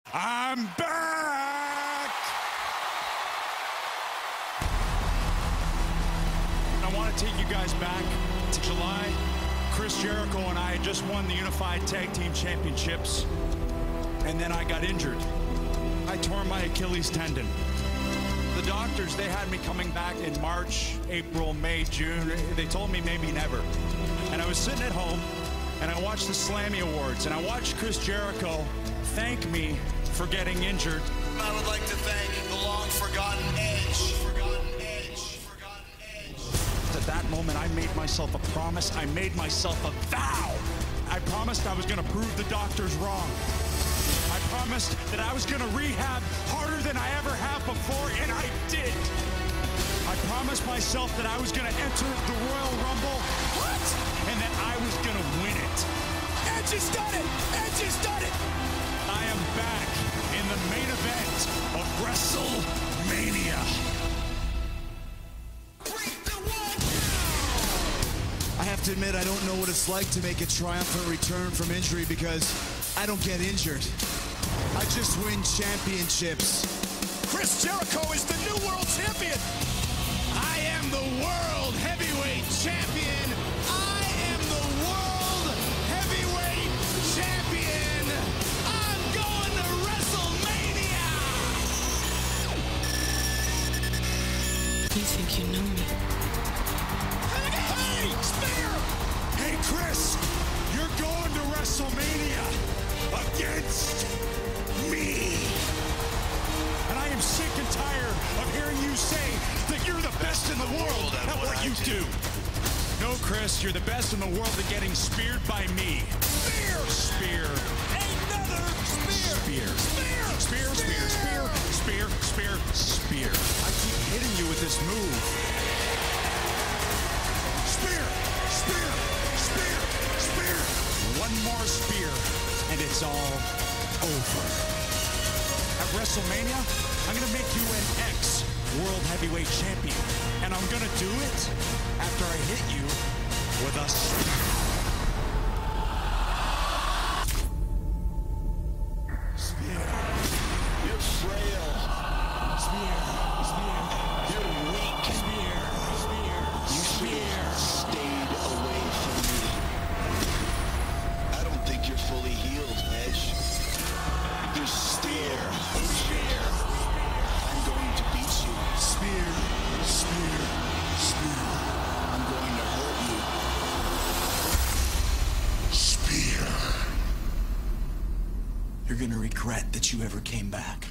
I'm back! I want to take you guys back to July. Chris Jericho and I had just won the Unified Tag Team Championships, and then I got injured. I tore my Achilles tendon. The doctors, they had me coming back in March, April, May, June. They told me maybe never. And I was sitting at home, and I watched the Slammy Awards, and I watched Chris Jericho thank me for getting injured. I would like to thank the long-forgotten Edge. At that moment, I made myself a promise. I made myself a vow. I promised I was going to prove the doctors wrong. I promised that I was going to rehab harder than I ever have before, and I did. I promised myself that I was going to enter the Royal Rumble. What? And that I was going to win it. Edge has done it! Edge has done it! I am back in the main event of WrestleMania. I have to admit, I don't know what it's like to make a triumphant return from injury because I don't get injured. I just win championships. Chris Jericho is the new world champion. I am the world heavyweight champion. I am the world heavyweight champion. I'm going to WrestleMania. You think you know me? Hey, Spear! Hey, Chris, you're going to WrestleMania against me. And I am sick and tired of hearing you say that you're the best in the world at what you do. No, Chris, you're the best in the world at getting speared by me. Spear! Spear. Another spear! Spear. Spear! Spear, spear, spear, spear, spear, spear. I keep hitting you with this move. Spear, spear, spear, spear. One more spear, and it's all over. At WrestleMania, I'm going to make you an ex-World Heavyweight Champion. And I'm going to do it after I hit you with a spear. Spear. You're frail. Spear. Spear. You're weak. Spear. Spear. You should have stayed away from me. I don't think you're fully healed, Edge. You're still injured. I'm going to beat you. Spear! Spear! Spear! I'm going to hurt you. Spear! You're gonna regret that you ever came back.